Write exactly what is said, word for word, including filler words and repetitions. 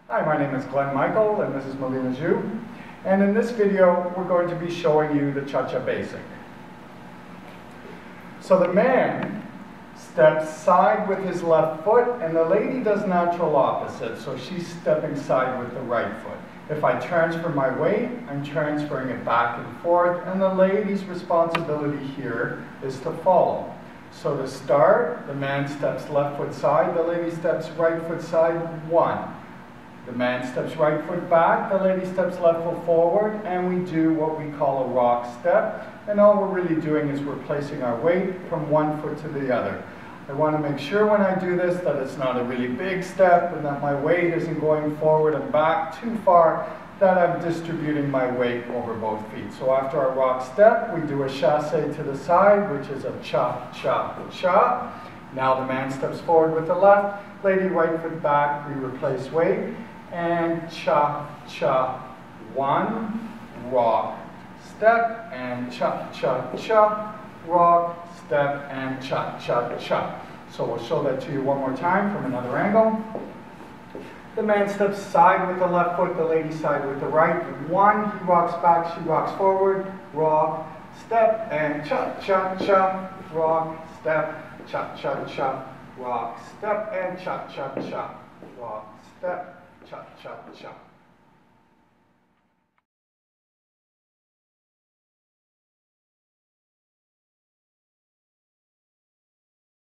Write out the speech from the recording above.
Hi, my name is Glenn Michael and this is Melina Zhu. And in this video, we're going to be showing you the Cha-Cha Basic. So the man steps side with his left foot and the lady does natural opposite. So she's stepping side with the right foot. If I transfer my weight, I'm transferring it back and forth, and the lady's responsibility here is to follow. So to start, the man steps left foot side, the lady steps right foot side, one. The man steps right foot back, the lady steps left foot forward, and we do what we call a rock step. And all we're really doing is we're placing our weight from one foot to the other. I want to make sure when I do this that it's not a really big step and that my weight isn't going forward and back too far, that I'm distributing my weight over both feet. So after our rock step, we do a chasse to the side, which is a cha, cha, cha. Now the man steps forward with the left, lady right foot back, we replace weight, and cha, cha, one, rock, step, and cha, cha, cha, rock, step, and cha, cha, cha. So we'll show that to you one more time from another angle. The man steps side with the left foot, the lady side with the right. One, he rocks back, she rocks forward, rock, step, and cha, cha, cha, rock, step, cha, cha, cha, rock, step, and cha, cha, cha, rock, step, cha, cha, cha.